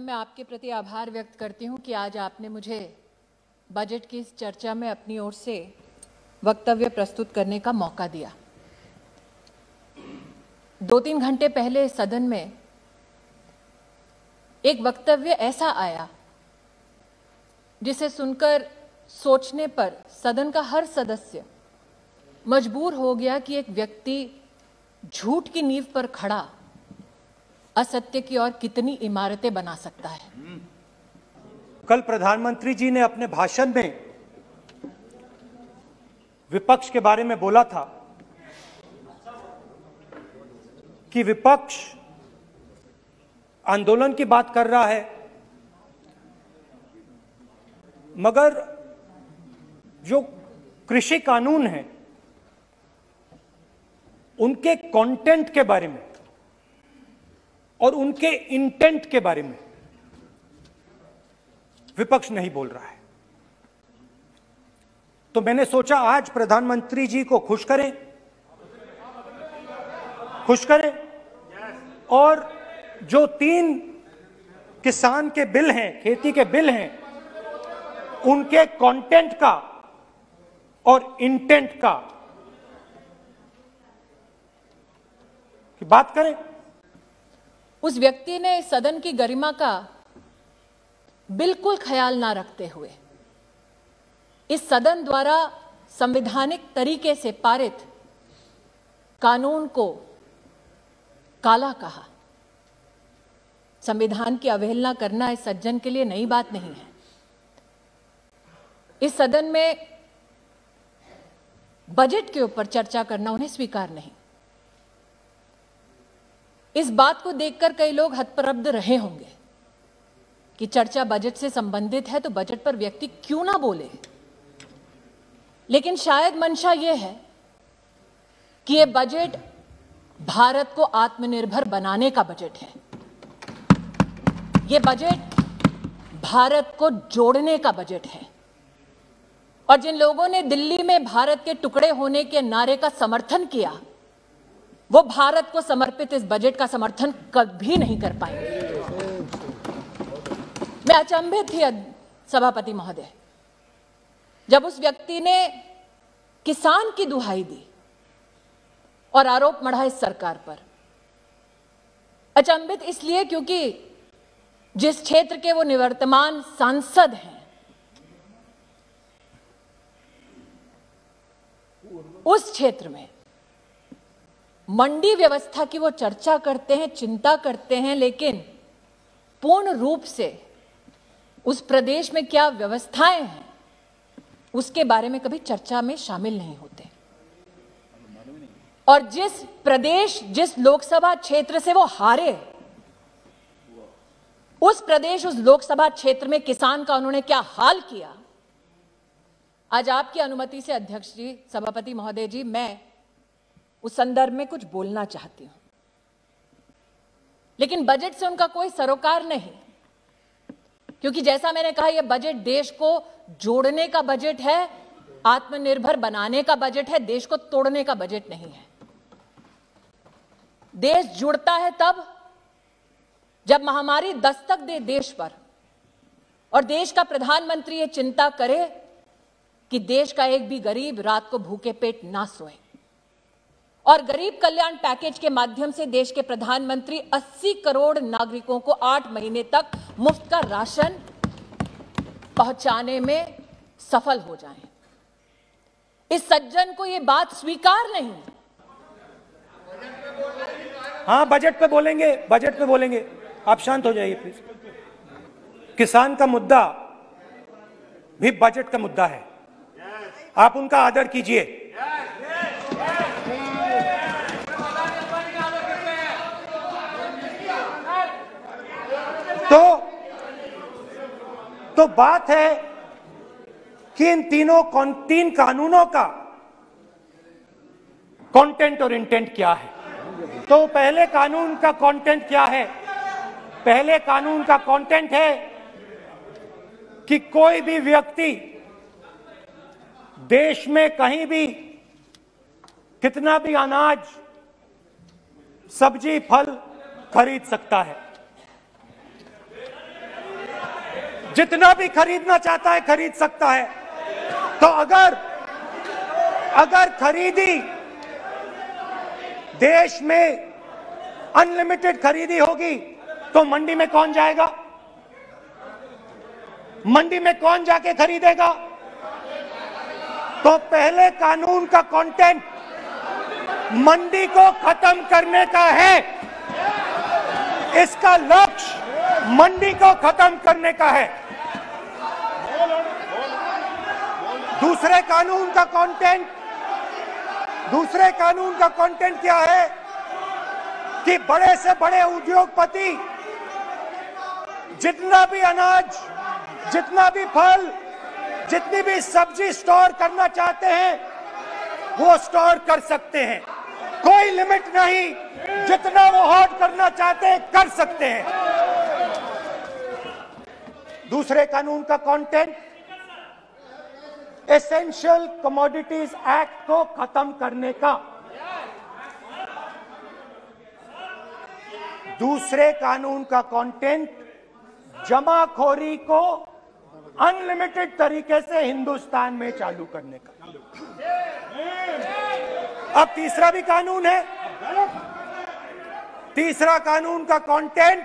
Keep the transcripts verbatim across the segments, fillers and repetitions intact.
मैं आपके प्रति आभार व्यक्त करती हूं कि आज आपने मुझे बजट की इस चर्चा में अपनी ओर से वक्तव्य प्रस्तुत करने का मौका दिया। दो तीन घंटे पहले सदन में एक वक्तव्य ऐसा आया जिसे सुनकर सोचने पर सदन का हर सदस्य मजबूर हो गया कि एक व्यक्ति झूठ की नींव पर खड़ा असत्य की और कितनी इमारतें बना सकता है। कल प्रधानमंत्री जी ने अपने भाषण में विपक्ष के बारे में बोला था कि विपक्ष आंदोलन की बात कर रहा है, मगर जो कृषि कानून है उनके कंटेंट के बारे में और उनके इंटेंट के बारे में विपक्ष नहीं बोल रहा है। तो मैंने सोचा आज प्रधानमंत्री जी को खुश करें खुश करें और जो तीन किसान के बिल हैं, खेती के बिल हैं, उनके कंटेंट का और इंटेंट का की बात करें। उस व्यक्ति ने सदन की गरिमा का बिल्कुल ख्याल ना रखते हुए इस सदन द्वारा संवैधानिक तरीके से पारित कानून को काला कहा। संविधान की अवहेलना करना इस सज्जन के लिए नई बात नहीं है। इस सदन में बजट के ऊपर चर्चा करना उन्हें स्वीकार नहीं। इस बात को देखकर कई लोग हतप्रभ रहे होंगे कि चर्चा बजट से संबंधित है तो बजट पर व्यक्ति क्यों ना बोले, लेकिन शायद मंशा यह है कि यह बजट भारत को आत्मनिर्भर बनाने का बजट है। यह बजट भारत को जोड़ने का बजट है। और जिन लोगों ने दिल्ली में भारत के टुकड़े होने के नारे का समर्थन किया, वो भारत को समर्पित इस बजट का समर्थन कभी नहीं कर पाएंगे। मैं अचंभित थी सभापति महोदय जब उस व्यक्ति ने किसान की दुहाई दी और आरोप मढ़ा इस सरकार पर। अचंभित इसलिए क्योंकि जिस क्षेत्र के वो निवर्तमान सांसद हैं, उस क्षेत्र में मंडी व्यवस्था की वो चर्चा करते हैं, चिंता करते हैं, लेकिन पूर्ण रूप से उस प्रदेश में क्या व्यवस्थाएं हैं उसके बारे में कभी चर्चा में शामिल नहीं होते। और जिस प्रदेश, जिस लोकसभा क्षेत्र से वो हारे, उस प्रदेश, उस लोकसभा क्षेत्र में किसान का उन्होंने क्या हाल किया। आज आपकी अनुमति से अध्यक्ष जी, सभापति महोदय जी, मैं उस संदर्भ में कुछ बोलना चाहती हूं, लेकिन बजट से उनका कोई सरोकार नहीं, क्योंकि जैसा मैंने कहा यह बजट देश को जोड़ने का बजट है, आत्मनिर्भर बनाने का बजट है, देश को तोड़ने का बजट नहीं है। देश जुड़ता है तब जब महामारी दस्तक दे देश पर और देश का प्रधानमंत्री ये चिंता करे कि देश का एक भी गरीब रात को भूखे पेट ना सोए। और गरीब कल्याण पैकेज के माध्यम से देश के प्रधानमंत्री अस्सी करोड़ नागरिकों को आठ महीने तक मुफ्त का राशन पहुंचाने में सफल हो जाएं। इस सज्जन को यह बात स्वीकार नहीं। हाँ, बजट पे बोलेंगे, बजट पे बोलेंगे। आप शांत हो जाइए प्लीज। किसान का मुद्दा भी बजट का मुद्दा है, आप उनका आदर कीजिए। तो तो बात है कि इन तीनों तीन कानूनों का कंटेंट और इंटेंट क्या है। तो पहले कानून का कंटेंट क्या है? पहले कानून का कंटेंट है कि कोई भी व्यक्ति देश में कहीं भी कितना भी अनाज, सब्जी, फल खरीद सकता है। जितना भी खरीदना चाहता है खरीद सकता है। तो अगर अगर खरीदी देश में अनलिमिटेड खरीदी होगी तो मंडी में कौन जाएगा? मंडी में कौन जाके खरीदेगा? तो पहले कानून का कंटेंट मंडी को खत्म करने का है। इसका लक्ष्य मंडी को खत्म करने का है। दूसरे कानून का कंटेंट दूसरे कानून का कंटेंट क्या है कि बड़े से बड़े उद्योगपति जितना भी अनाज, जितना भी फल, जितनी भी सब्जी स्टोर करना चाहते हैं वो स्टोर कर सकते हैं। कोई लिमिट नहीं, जितना वो होल्ड करना चाहते हैं कर सकते हैं। दूसरे कानून का कंटेंट एसेंशियल कमोडिटीज एक्ट को खत्म करने का। दूसरे कानून का कंटेंट जमाखोरी को अनलिमिटेड तरीके से हिंदुस्तान में चालू करने का। अब तीसरा भी कानून है। तीसरा कानून का कंटेंट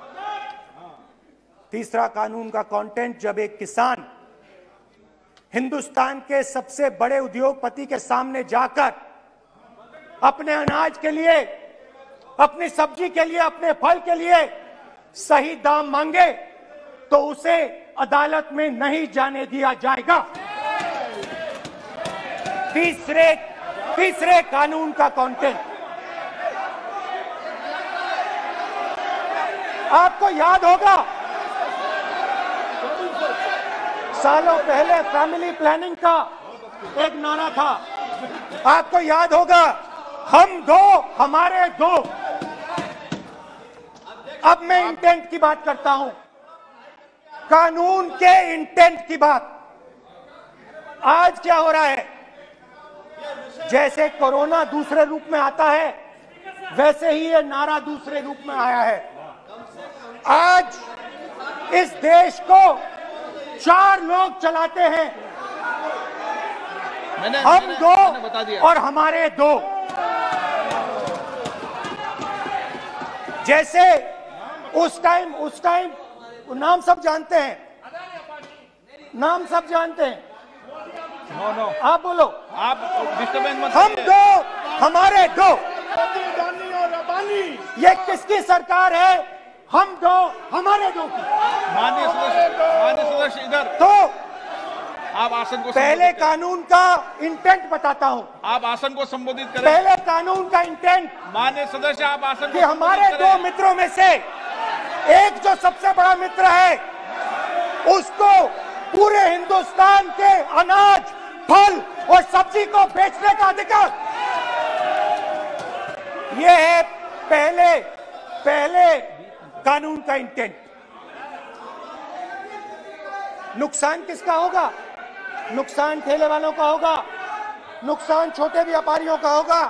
तीसरा कानून का कंटेंट जब एक किसान हिंदुस्तान के सबसे बड़े उद्योगपति के सामने जाकर अपने अनाज के लिए, अपनी सब्जी के लिए, अपने फल के लिए सही दाम मांगे तो उसे अदालत में नहीं जाने दिया जाएगा। तीसरे तीसरे कानून का कंटेंट आपको याद होगा, सालों पहले फैमिली प्लानिंग का एक नारा था। आपको याद होगा, हम दो हमारे दो। अब मैं इंटेंट की बात करता हूं, कानून के इंटेंट की बात। आज क्या हो रहा है, जैसे कोरोना दूसरे रूप में आता है वैसे ही ये नारा दूसरे रूप में आया है। आज इस देश को चार लोग चलाते हैं, मैंने, हम मैंने, दो मैंने बता दिया। और हमारे दो। जैसे उस टाइम उस टाइम नाम सब जानते हैं, नाम सब जानते हैं। नो नो आप बोलो, आप डिस्टर्बेंस मत हम करिए। दो हमारे दो। ये किसकी सरकार है? हम दो हमारे दो की। माननीय सदस्य, माननीय सदस्य इधर, तो आप आसन को पहले संबोधित करें। कानून का इंटेंट बताता हूं। आप आसन को संबोधित करें। पहले कानून का इंटेंट माननीय सदस्य, आप आसन कि को हमारे संबोधित दो करें। मित्रों में से एक जो सबसे बड़ा मित्र है उसको पूरे हिंदुस्तान के अनाज, फल और सब्जी को बेचने का अधिकार। यह है पहले पहले कानून का इंटेंट। नुकसान किसका होगा? नुकसान ठेले वालों का होगा, नुकसान छोटे व्यापारियों का होगा,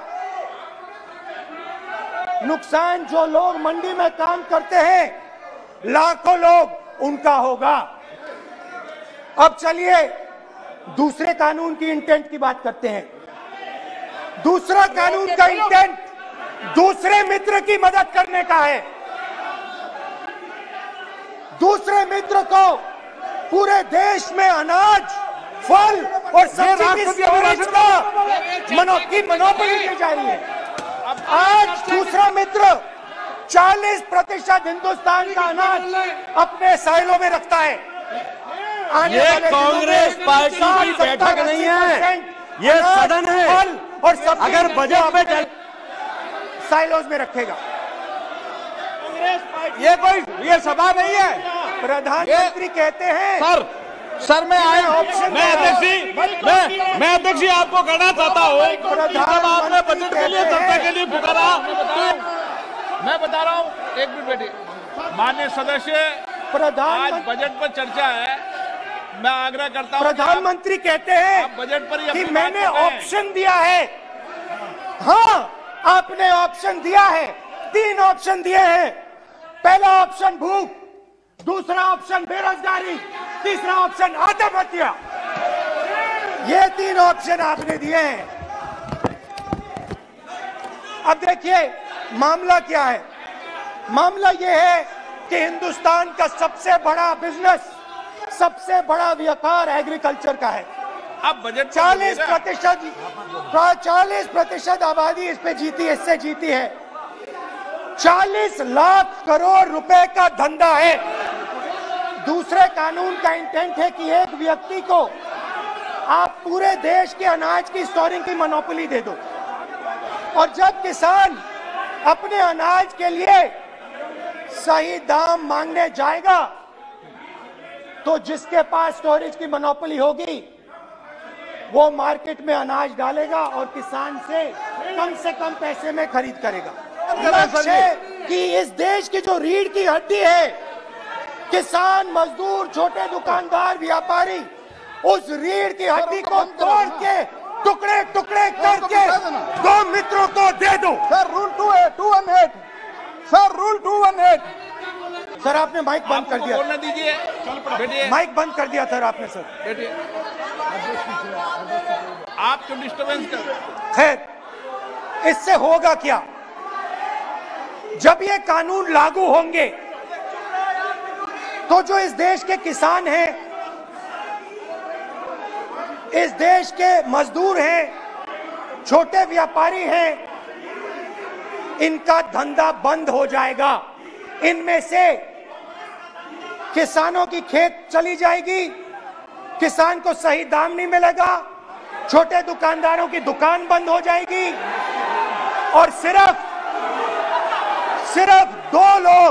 नुकसान जो लोग मंडी में काम करते हैं, लाखों लोग, उनका होगा। अब चलिए दूसरे कानून की इंटेंट की बात करते हैं। दूसरा कानून का इंटेंट दूसरे मित्र की मदद करने का है। दूसरे मित्र को पूरे देश में अनाज, फल और सब्जी की स्टोरेज का मनो की मनोबली दी जा रही है। आज दूसरा मित्र चालीस प्रतिशत हिंदुस्तान का अनाज अपने साइलों में रखता है। ये कांग्रेस पार्टी की बैठक नहीं है, ये सदन है। और सब अगर बजट पे चल... साइलोज में रखेगा। ये कोई ये सभा नहीं है। प्रधानमंत्री कहते हैं सर सर मैं आया मैं अध्यक्ष जी मैं मैं अध्यक्ष जी आपको कहना चाहता हूँ, जब आपने बजट के लिए चर्चा के लिए पुकारा तो मैं बता रहा हूँ, एक मिनट बैठिए। माननीय सदस्य, आज बजट पर चर्चा है, मैं आग्रह करता हूँ। प्रधानमंत्री कहते हैं आप बजट पर कि मैंने ऑप्शन दिया है। हाँ, आपने ऑप्शन दिया है, तीन ऑप्शन दिए हैं। पहला ऑप्शन भूख, दूसरा ऑप्शन बेरोजगारी, तीसरा ऑप्शन आत्महत्या। ये तीन ऑप्शन आपने दिए हैं। अब देखिए मामला क्या है। मामला यह है कि हिंदुस्तान का सबसे बड़ा बिजनेस, सबसे बड़ा व्यापार एग्रीकल्चर का है। अब बजट चालीस प्रतिशत चालीस प्रतिशत आबादी इस पे जीती है, इससे जीती है। चालीस लाख करोड़ रुपए का धंधा है। दूसरे कानून का इंटेंट है कि एक व्यक्ति को आप पूरे देश के अनाज की स्टोरिंग की मोनोपोली दे दो, और जब किसान अपने अनाज के लिए सही दाम मांगने जाएगा तो जिसके पास स्टोरेज की मोनोपोली होगी वो मार्केट में अनाज डालेगा और किसान से कम से कम पैसे में खरीद करेगा। लक्ष्य है कि इस देश की जो रीढ़ की हड्डी है, किसान, मजदूर, छोटे दुकानदार, व्यापारी, उस रीढ़ की हड्डी को तोड़ के टुकड़े टुकड़े करके दो मित्रों को दे दो। Sir rule two two one eight sir rule two one eight sir आपने माइक बंद कर दिया। बोलने दीजिए, बैठिए। माइक बंद कर दिया सर आपने। सर बैठिए, आप क्यों डिस्टर्बेंस कर। खैर, इससे होगा क्या? जब ये कानून लागू होंगे तो जो इस देश के किसान हैं, इस देश के मजदूर हैं, छोटे व्यापारी हैं, इनका धंधा बंद हो जाएगा। इनमें से किसानों की खेत चली जाएगी, किसान को सही दाम नहीं मिलेगा, छोटे दुकानदारों की दुकान बंद हो जाएगी, और सिर्फ सिर्फ दो लोग,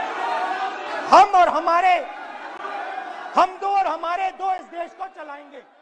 हम और हमारे हम दो और हमारे दो इस देश को चलाएंगे।